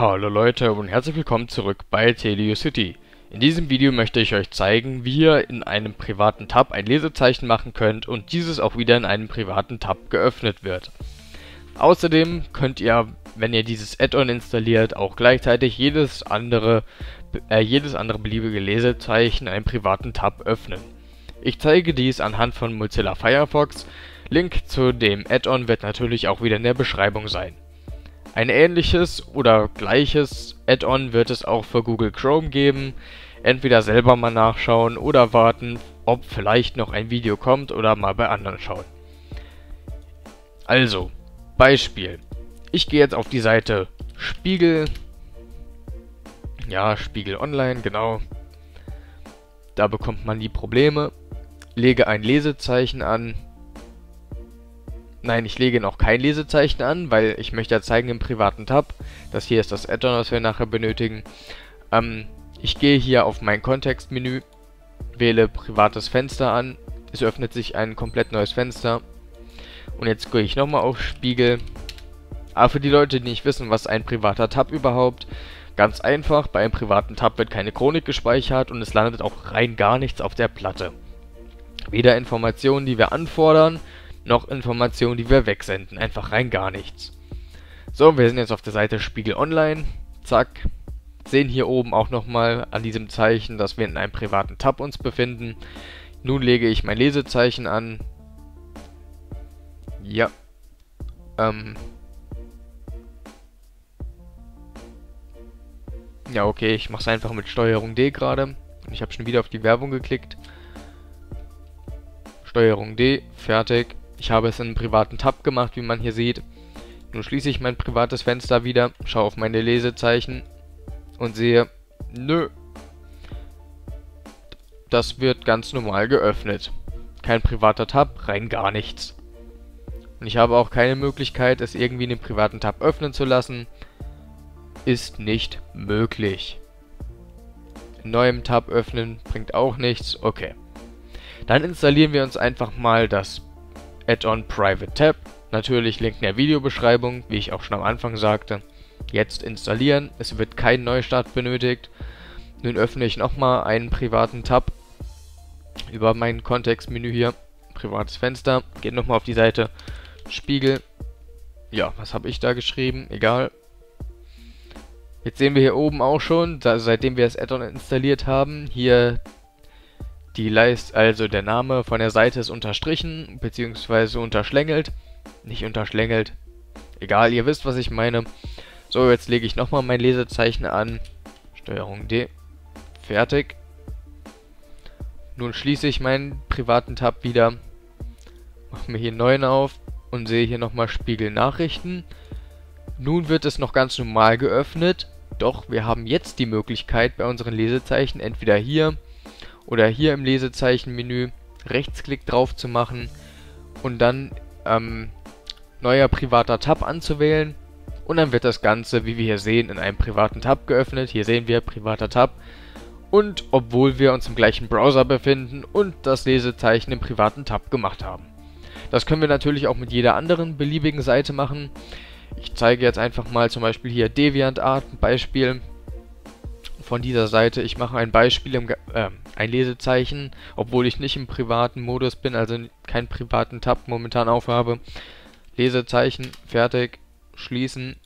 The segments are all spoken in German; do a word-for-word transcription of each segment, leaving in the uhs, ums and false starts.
Hallo Leute und herzlich willkommen zurück bei TeleUcity. In diesem Video möchte ich euch zeigen, wie ihr in einem privaten Tab ein Lesezeichen machen könnt und dieses auch wieder in einem privaten Tab geöffnet wird. Außerdem könnt ihr, wenn ihr dieses Add-on installiert, auch gleichzeitig jedes andere, äh, jedes andere beliebige Lesezeichen in einem privaten Tab öffnen. Ich zeige dies anhand von Mozilla Firefox. Link zu dem Add-on wird natürlich auch wieder in der Beschreibung sein. Ein ähnliches oder gleiches Add-on wird es auch für Google Chrome geben. Entweder selber mal nachschauen oder warten, ob vielleicht noch ein Video kommt oder mal bei anderen schauen. Also, Beispiel. Ich gehe jetzt auf die Seite Spiegel. Ja, Spiegel Online, genau. Da bekommt man die Probleme. Lege ein Lesezeichen an. Nein, ich lege noch kein Lesezeichen an, weil ich möchte ja zeigen im privaten Tab. Das hier ist das Add-on, was wir nachher benötigen. Ähm, ich gehe hier auf mein Kontextmenü, wähle privates Fenster an. Es öffnet sich ein komplett neues Fenster. Und jetzt gehe ich nochmal auf Spiegel. Aber für die Leute, die nicht wissen, was ein privater Tab überhaupt, ganz einfach, bei einem privaten Tab wird keine Chronik gespeichert und es landet auch rein gar nichts auf der Platte. Weder Informationen, die wir anfordern, noch Informationen, die wir wegsenden. Einfach rein gar nichts. So, wir sind jetzt auf der Seite Spiegel Online. Zack. Sehen hier oben auch nochmal an diesem Zeichen, dass wir in einem privaten Tab uns befinden. Nun lege ich mein Lesezeichen an. Ja. Ähm. Ja, okay, ich mache es einfach mit Steuerung D gerade. Ich habe schon wieder auf die Werbung geklickt. Steuerung D, fertig. Ich habe es in einem privaten Tab gemacht, wie man hier sieht. Nun schließe ich mein privates Fenster wieder, schaue auf meine Lesezeichen und sehe, nö, das wird ganz normal geöffnet. Kein privater Tab, rein gar nichts. Und ich habe auch keine Möglichkeit, es irgendwie in dem privaten Tab öffnen zu lassen. Ist nicht möglich. In neuem Tab öffnen bringt auch nichts, okay. Dann installieren wir uns einfach mal das Add-on Private Tab. Natürlich Link in der Videobeschreibung, wie ich auch schon am Anfang sagte. Jetzt installieren. Es wird kein Neustart benötigt. Nun öffne ich nochmal einen privaten Tab über mein Kontextmenü hier. Privates Fenster. Geht nochmal auf die Seite Spiegel. Ja, was habe ich da geschrieben? Egal. Jetzt sehen wir hier oben auch schon, da, seitdem wir das Add-on installiert haben, hier die Leiste, also der Name von der Seite ist unterstrichen, beziehungsweise unterschlängelt. Nicht unterschlängelt. Egal, ihr wisst, was ich meine. So, jetzt lege ich nochmal mein Lesezeichen an. Steuerung D. Fertig. Nun schließe ich meinen privaten Tab wieder. Mache mir hier einen neuen auf und sehe hier nochmal Spiegel Nachrichten. Nun wird es noch ganz normal geöffnet. Doch wir haben jetzt die Möglichkeit, bei unseren Lesezeichen entweder hier oder hier im Lesezeichenmenü Rechtsklick drauf zu machen und dann ähm, neuer privater Tab anzuwählen und dann wird das Ganze, wie wir hier sehen, in einem privaten Tab geöffnet. Hier sehen wir privater Tab und obwohl wir uns im gleichen Browser befinden und das Lesezeichen im privaten Tab gemacht haben. Das können wir natürlich auch mit jeder anderen beliebigen Seite machen. Ich zeige jetzt einfach mal zum Beispiel hier DeviantArt, ein Beispiel von dieser Seite. Ich mache ein Beispiel, im, äh, ein Lesezeichen, obwohl ich nicht im privaten Modus bin, also keinen privaten Tab momentan aufhabe. Lesezeichen, fertig, schließen.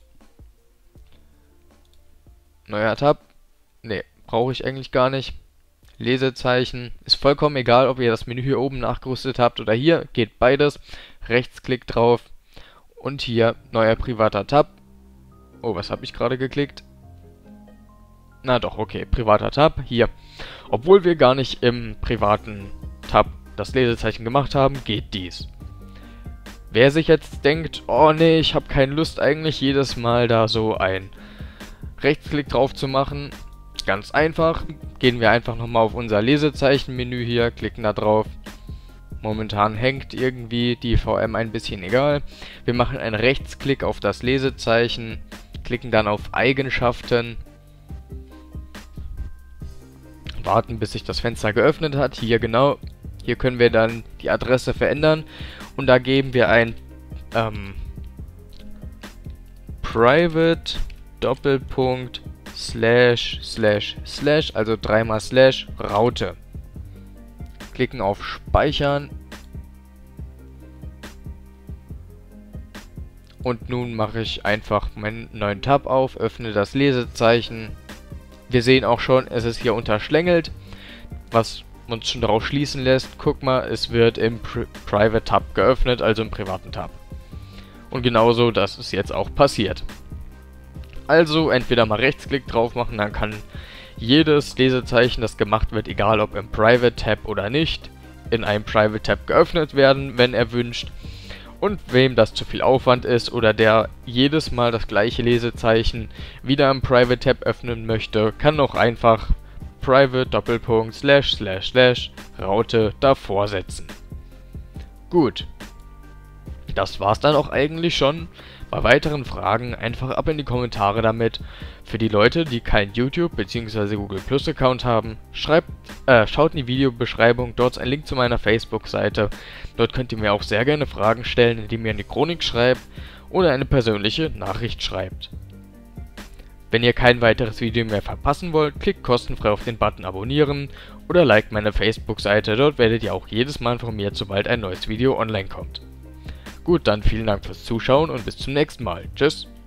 Neuer Tab. Ne, brauche ich eigentlich gar nicht. Lesezeichen, ist vollkommen egal, ob ihr das Menü hier oben nachgerüstet habt oder hier, geht beides. Rechtsklick drauf und hier neuer privater Tab. Oh, was habe ich gerade geklickt? Na doch, okay, privater Tab, hier. Obwohl wir gar nicht im privaten Tab das Lesezeichen gemacht haben, geht dies. Wer sich jetzt denkt, oh nee, ich habe keine Lust eigentlich jedes Mal da so ein Rechtsklick drauf zu machen, ganz einfach, gehen wir einfach nochmal auf unser Lesezeichenmenü hier, klicken da drauf. Momentan hängt irgendwie die V M ein bisschen, egal. Wir machen einen Rechtsklick auf das Lesezeichen, klicken dann auf Eigenschaften. Warten, bis sich das Fenster geöffnet hat. Hier genau, hier können wir dann die Adresse verändern und da geben wir ein ähm, Private Doppelpunkt slash slash slash, also dreimal slash Raute. Klicken auf Speichern. Und nun mache ich einfach meinen neuen Tab auf, öffne das Lesezeichen. Wir sehen auch schon, es ist hier unterschlängelt, was uns schon darauf schließen lässt. Guck mal, es wird im Pri Private Tab geöffnet, also im privaten Tab. Und genauso, das ist jetzt auch passiert. Also entweder mal Rechtsklick drauf machen, dann kann jedes Lesezeichen, das gemacht wird, egal ob im Private Tab oder nicht, in einem Private Tab geöffnet werden, wenn erwünscht. Und wem das zu viel Aufwand ist oder der jedes Mal das gleiche Lesezeichen wieder im Private Tab öffnen möchte, kann auch einfach Private Doppelpunkt slash slash slash Raute davor setzen. Gut. Das war's dann auch eigentlich schon. Bei weiteren Fragen einfach ab in die Kommentare damit. Für die Leute, die keinen YouTube bzw. Google Plus Account haben, schreibt, äh, schaut in die Videobeschreibung, dort ist ein Link zu meiner Facebook-Seite. Dort könnt ihr mir auch sehr gerne Fragen stellen, indem ihr eine Chronik schreibt oder eine persönliche Nachricht schreibt. Wenn ihr kein weiteres Video mehr verpassen wollt, klickt kostenfrei auf den Button Abonnieren oder liked meine Facebook-Seite, dort werdet ihr auch jedes Mal informiert, sobald ein neues Video online kommt. Gut, dann vielen Dank fürs Zuschauen und bis zum nächsten Mal. Tschüss!